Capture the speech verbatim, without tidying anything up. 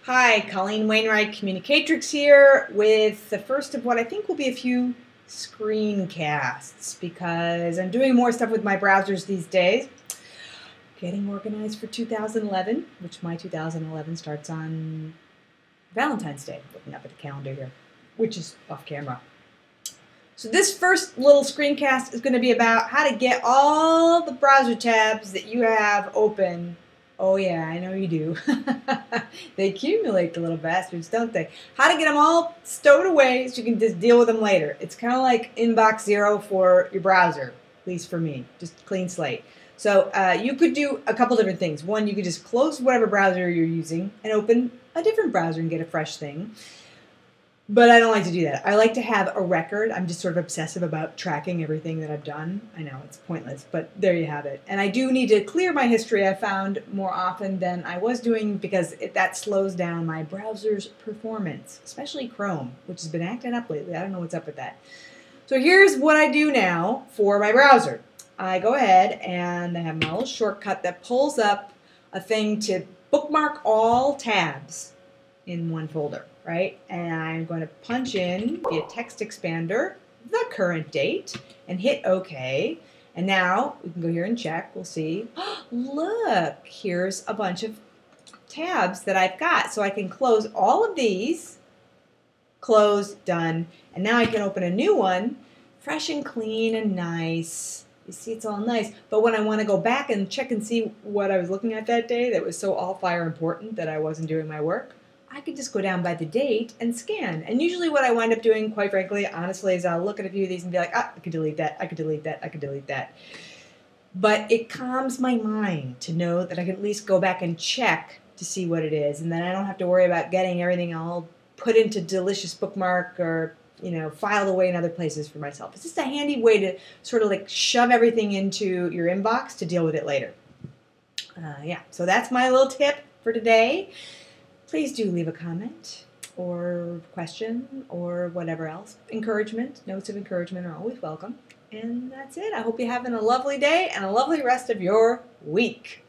Hi, Colleen Wainwright, Communicatrix here with the first of what I think will be a few screencasts because I'm doing more stuff with my browsers these days. Getting organized for two thousand eleven, which my two thousand eleven starts on Valentine's Day. Looking up at the calendar here, which is off camera. So this first little screencast is going to be about how to get all the browser tabs that you have open. Oh yeah, I know you do. They accumulate, the little bastards, don't they? How to get them all stowed away so you can just deal with them later. It's kind of like inbox zero for your browser, at least for me, just clean slate. So uh, you could do a couple different things. One, you could just close whatever browser you're using and open a different browser and get a fresh thing. But I don't like to do that. I like to have a record. I'm just sort of obsessive about tracking everything that I've done. I know it's pointless, but there you have it. And I do need to clear my history, I found, more often than I was doing because it, that slows down my browser's performance, especially Chrome, which has been acting up lately. I don't know what's up with that. So here's what I do now for my browser. I go ahead and I have my little shortcut that pulls up a thing to bookmark all tabs in one folder, right? And I'm going to punch in via text expander the current date and hit OK. And now we can go here and check. We'll see. Look, here's a bunch of tabs that I've got. So I can close all of these. Close, done. And now I can open a new one, fresh and clean and nice. You see, it's all nice. But when I want to go back and check and see what I was looking at that day that was so all fire important that I wasn't doing my work, I could just go down by the date and scan. And usually what I wind up doing, quite frankly, honestly, is I'll look at a few of these and be like, ah, I could delete that, I could delete that, I could delete that. But it calms my mind to know that I can at least go back and check to see what it is. And then I don't have to worry about getting everything all put into delicious bookmark or, you know, filed away in other places for myself. It's just a handy way to sort of like shove everything into your inbox to deal with it later. Uh, yeah, so that's my little tip for today. Please do leave a comment or question or whatever else. Encouragement, notes of encouragement are always welcome. And that's it. I hope you're having a lovely day and a lovely rest of your week.